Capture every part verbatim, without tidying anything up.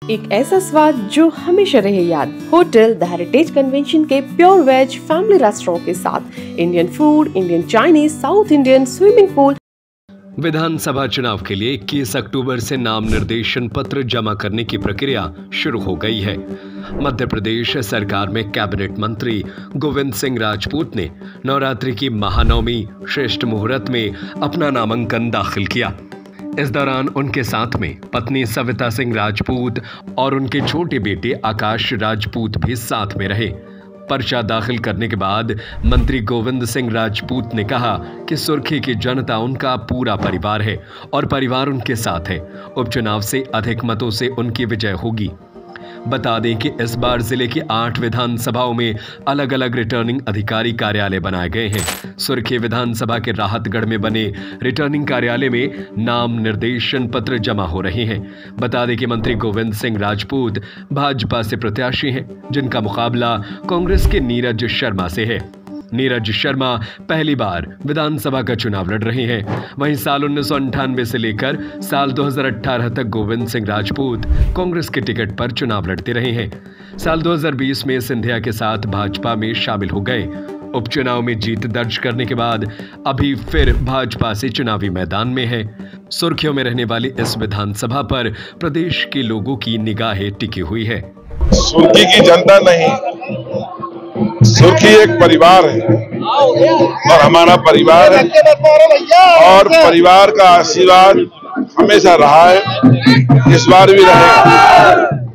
एक ऐसा स्वाद जो हमेशा रहे याद। होटल द हेरिटेज कन्वेंशन के प्योर वेज फैमिली रेस्टोरेंट के साथ Indian food, Indian Chinese, south Indian, swimming pool. विधानसभा चुनाव के लिए इक्कीस अक्टूबर से नाम निर्देशन पत्र जमा करने की प्रक्रिया शुरू हो गई है। मध्य प्रदेश सरकार में कैबिनेट मंत्री गोविंद सिंह राजपूत ने नवरात्रि की महानवमी श्रेष्ठ मुहूर्त में अपना नामांकन दाखिल किया। इस दौरान उनके साथ में पत्नी सविता सिंह राजपूत और उनके छोटे बेटे आकाश राजपूत भी साथ में रहे। पर्चा दाखिल करने के बाद मंत्री गोविंद सिंह राजपूत ने कहा कि सुर्खी की जनता उनका पूरा परिवार है और परिवार उनके साथ है। उपचुनाव से अधिक मतों से उनकी विजय होगी। बता दें कि इस बार जिले की आठ विधानसभाओं में अलग अलग रिटर्निंग अधिकारी कार्यालय बनाए गए हैं। सुर्खी विधानसभा के राहतगढ़ में बने रिटर्निंग कार्यालय में नाम निर्देशन पत्र जमा हो रहे हैं। बता दें कि मंत्री गोविंद सिंह राजपूत भाजपा से प्रत्याशी हैं, जिनका मुकाबला कांग्रेस के नीरज शर्मा से है। नीरज शर्मा पहली बार विधानसभा का चुनाव लड़ रहे हैं। वहीं साल उन्नीस सौ अंठानवे से लेकर साल दो हज़ार अठारह तक गोविंद सिंह राजपूत कांग्रेस के टिकट पर चुनाव लड़ते रहे हैं। साल दो हज़ार बीस में सिंधिया के साथ भाजपा में शामिल हो गए। उपचुनाव में जीत दर्ज करने के बाद अभी फिर भाजपा से चुनावी मैदान में है। सुर्खियों में रहने वाली इस विधानसभा पर प्रदेश के लोगों की निगाहें टिकी हुई है। सुर्खी की जनता नहीं, सुर्खी एक परिवार है और हमारा परिवार है और परिवार का आशीर्वाद हमेशा रहा है, इस बार भी रहेगा।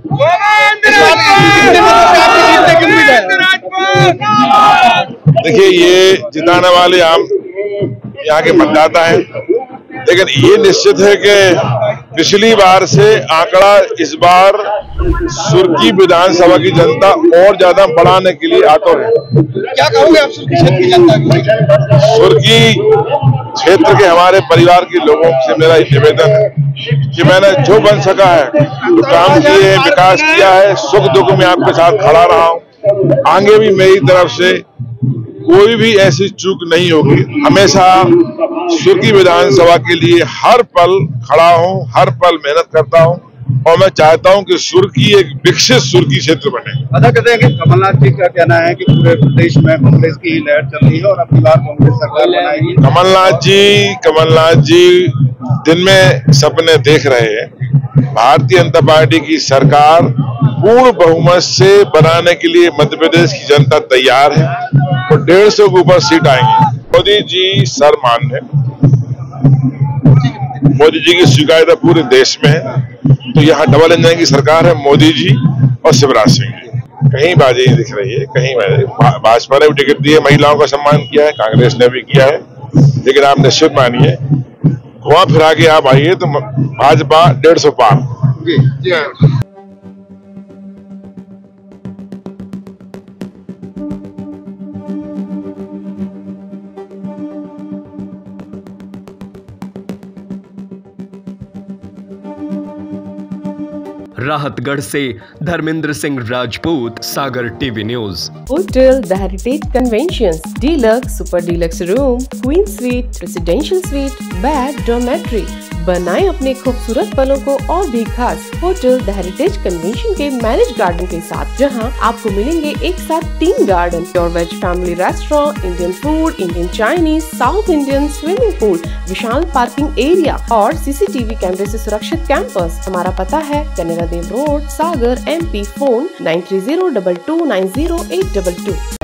देखिए, ये जिताने वाले आम यहाँ के मतदाता हैं, लेकिन ये निश्चित है कि पिछली बार से आंकड़ा इस बार सुर्खी विधानसभा की जनता और ज्यादा बढ़ाने के लिए आतुर है। क्या कहोगे आप सुर्खी क्षेत्र की जनता की? सुर्खी क्षेत्र के हमारे परिवार के लोगों से मेरा ये निवेदन है कि मैंने जो बन सका है, जो काम किए, विकास किया है, सुख दुख में आपके साथ खड़ा रहा हूँ। आगे भी मेरी तरफ से कोई भी ऐसी चूक नहीं होगी। हमेशा सुर्खी विधानसभा के लिए हर पल खड़ा हूँ, हर पल मेहनत करता हूँ और मैं चाहता हूं कि सुर्खी एक विकसित सुर्खी क्षेत्र बने। पता कहते हैं कि कमलनाथ जी का कहना है कि पूरे प्रदेश में कांग्रेस की ही लहर चल रही है और अपनी बार कांग्रेस सरकार बनाएगी। कमलनाथ जी कमलनाथ जी दिन में सपने देख रहे हैं। भारतीय जनता पार्टी की सरकार पूर्ण बहुमत से बनाने के लिए मध्य प्रदेश की जनता तैयार है और डेढ़ सौ के ऊपर सीट आएंगी। मोदी जी सर्वमान्य है, मोदी जी की स्वीकार्यता पूरे देश में है, तो यहाँ डबल इंजन की सरकार है, मोदी जी और शिवराज सिंह जी। कहीं बाजी दिख रही है, कहीं भाजपा ने भी टिकट दी है, महिलाओं का सम्मान किया है, कांग्रेस ने भी किया है, लेकिन आप निश्चित मानिए घुमा फिरा के आप आइए तो भाजपा डेढ़ सौ पार। राहतगढ़ से Dharmendra Singh Rajput, Sagar TV news. Hotel the heritage convention, deluxe, super deluxe room, queen suite, residential suite, bed, dormitory. बनाएं अपने खूबसूरत पलों को और भी खास होटल द हेरिटेज कन्वेंशन के मैनेज गार्डन के साथ, जहां आपको मिलेंगे एक साथ तीन garden, pure veg family restaurant, Indian food, Indian Chinese, south Indian, swimming pool, विशाल पार्किंग एरिया और सीसीटीवी कैमरे से सुरक्षित कैंपस। हमारा पता है Kanera Dev road, Sagar, MP. Phone nine three zero double two nine zero eight double to.